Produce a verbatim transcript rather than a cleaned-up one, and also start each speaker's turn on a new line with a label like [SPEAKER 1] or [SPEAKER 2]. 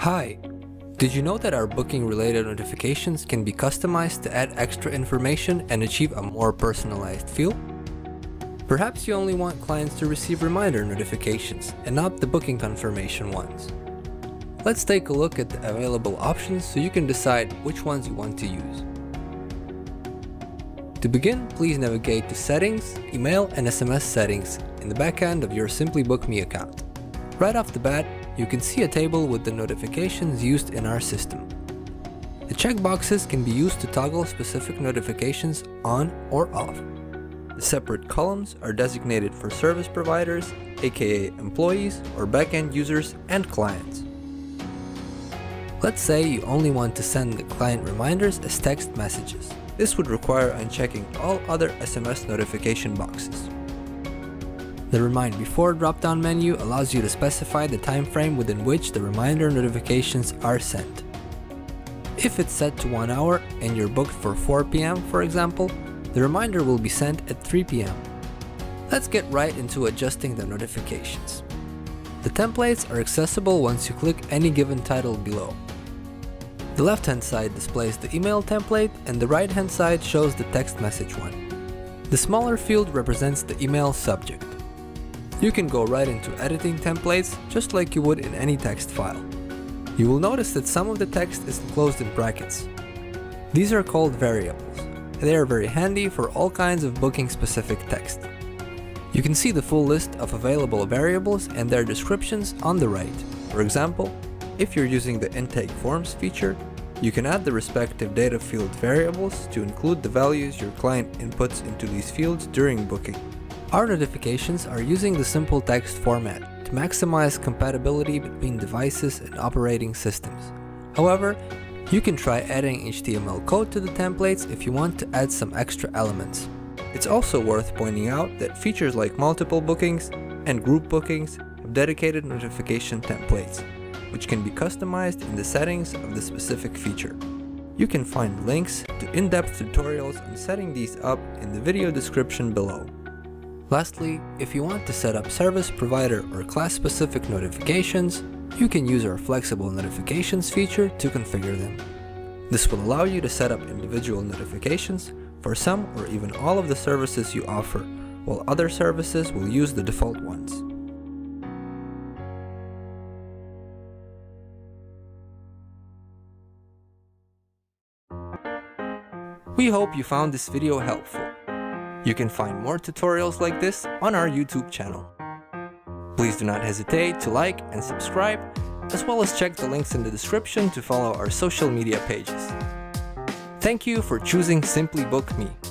[SPEAKER 1] Hi! Did you know that our booking-related notifications can be customized to add extra information and achieve a more personalized feel? Perhaps you only want clients to receive reminder notifications and not the booking confirmation ones. Let's take a look at the available options so you can decide which ones you want to use. To begin, please navigate to Settings, Email and S M S settings in the backend of your SimplyBook.me account. Right off the bat, you can see a table with the notifications used in our system. The checkboxes can be used to toggle specific notifications on or off. The separate columns are designated for service providers, aka employees or backend users and clients. Let's say you only want to send the client reminders as text messages. This would require unchecking all other S M S notification boxes. The Remind Before drop-down menu allows you to specify the time frame within which the reminder notifications are sent. If it's set to one hour and you're booked for four p m for example, the reminder will be sent at three p m Let's get right into adjusting the notifications. The templates are accessible once you click any given title below. The left-hand side displays the email template and the right-hand side shows the text message one. The smaller field represents the email subject. You can go right into editing templates just like you would in any text file. You will notice that some of the text is enclosed in brackets. These are called variables. They are very handy for all kinds of booking-specific text. You can see the full list of available variables and their descriptions on the right. For example, if you're using the Intake Forms feature, you can add the respective data field variables to include the values your client inputs into these fields during booking. Our notifications are using the simple text format to maximize compatibility between devices and operating systems. However, you can try adding H T M L code to the templates if you want to add some extra elements. It's also worth pointing out that features like multiple bookings and group bookings have dedicated notification templates, which can be customized in the settings of the specific feature. You can find links to in-depth tutorials on setting these up in the video description below. Lastly, if you want to set up service provider or class-specific notifications, you can use our flexible notifications feature to configure them. This will allow you to set up individual notifications for some or even all of the services you offer, while other services will use the default ones. We hope you found this video helpful. You can find more tutorials like this on our YouTube channel. Please do not hesitate to like and subscribe, as well as check the links in the description to follow our social media pages. Thank you for choosing SimplyBook.me.